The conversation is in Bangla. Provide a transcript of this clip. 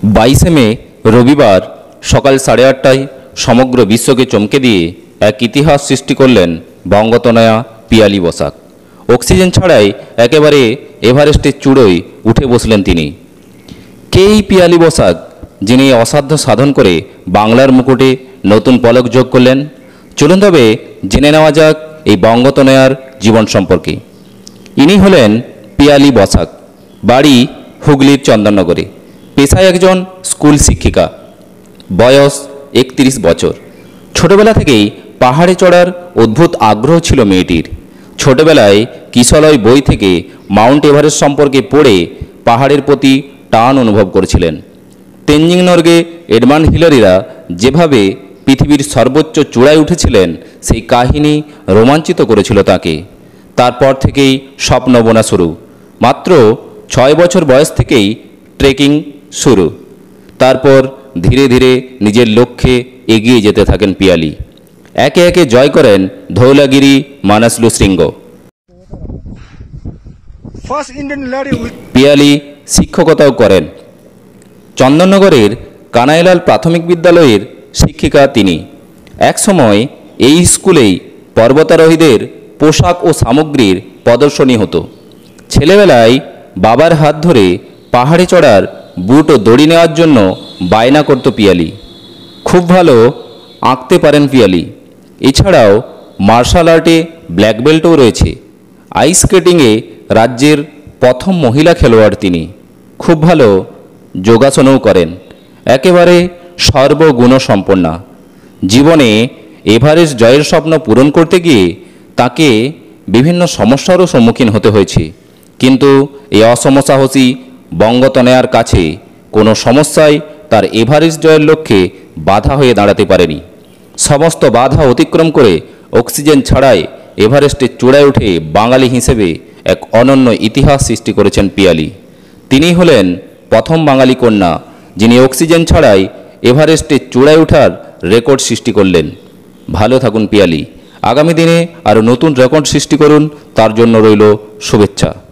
22 মে রবিবার সকাল 8:30টায় সমগ্র বিশ্বকে চমকে দিয়ে এক ইতিহাস সৃষ্টি করলেন বঙ্গতনয়া পিয়ালি বসাক। অক্সিজেন ছাড়াই একেবারে এভারেস্টের চূড়োয় উঠে বসলেন তিনি। কে এই পিয়ালি বসাক, যিনি অসাধ্য সাধন করে বাংলার মুকুটে নতুন পলক যোগ করলেন? চলুন তবে জেনে নেওয়া যাক এই বঙ্গতনয়ার জীবন সম্পর্কে। ইনি হলেন পিয়ালি বসাক, বাড়ি হুগলির চন্দননগরে, পেশায় একজন স্কুল শিক্ষিকা, বয়স 31 বছর। ছোটবেলা থেকেই পাহাড়ে চড়ার অদ্ভুত আগ্রহ ছিল মেয়েটির। ছোটবেলায় কিশলয় বই থেকে মাউন্ট এভারেস্ট সম্পর্কে পড়ে পাহাড়ের প্রতি টান অনুভব করেছিলেন। তেনজিং নরগে এডমান্ড হিলারিরা যেভাবে পৃথিবীর সর্বোচ্চ চূড়ায় উঠেছিলেন, সেই কাহিনী রোমাঞ্চিত করেছিল তাকে। তারপর থেকেই স্বপ্ন বোনা শুরু। মাত্র 6 বছর বয়স থেকেই ট্রেকিং শুরু। তারপর ধীরে ধীরে নিজের লক্ষ্যে এগিয়ে যেতে থাকেন পিয়ালি। একে একে জয় করেন ধৌলাগিরি, মানাসলু শৃঙ্গ। পিয়ালি শিক্ষকতাও করেন। চন্দননগরের কানাইলাল প্রাথমিক বিদ্যালয়ের শিক্ষিকা তিনি। একসময় এই স্কুলেই পর্বতারোহীদের পোশাক ও সামগ্রীর প্রদর্শনী হতো। ছেলেবেলায় বাবার হাত ধরে পাহাড়ে চড়ার বুট ও দড়ি নেওয়ার জন্য বায়না করত পিয়ালি। খুব ভালো আঁকতে পারেন পিয়ালি। এছাড়াও মার্শাল আর্টে ব্ল্যাক বেল্টও রয়েছে। আইস স্কেটিংয়ে রাজ্যের প্রথম মহিলা খেলোয়াড় তিনি। খুব ভালো যোগাসনও করেন। একেবারে সর্বগুণসম্পন্না। জীবনে এভারেস্ট জয়ের স্বপ্ন পূরণ করতে গিয়ে তাকে বিভিন্ন সমস্যারও সম্মুখীন হতে হয়েছে, কিন্তু এই অসমসাহসী বঙ্গতনয়ার কাছে কোনো সমস্যাই তার এভারেস্ট জয়ের লক্ষ্যে বাধা হয়ে দাঁড়াতে পারেনি। সমস্ত বাধা অতিক্রম করে অক্সিজেন ছাড়াই এভারেস্টের চূড়ায় উঠে বাঙালি হিসেবে এক অনন্য ইতিহাস সৃষ্টি করেছেন পিয়ালি। তিনি হলেন প্রথম বাঙালি কন্যা যিনি অক্সিজেন ছাড়াই এভারেস্টের চূড়ায় ওঠার রেকর্ড সৃষ্টি করলেন। ভালো থাকুন পিয়ালি। আগামী দিনে আরও নতুন রেকর্ড সৃষ্টি করুন, তার জন্য রইল শুভেচ্ছা।